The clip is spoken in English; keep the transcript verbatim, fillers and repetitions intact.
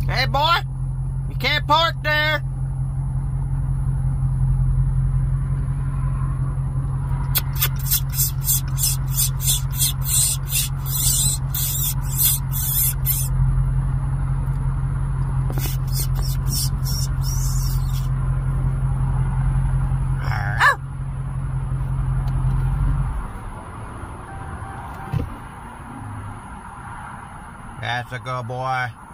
Hey, boy, you can't park there. That's a good boy.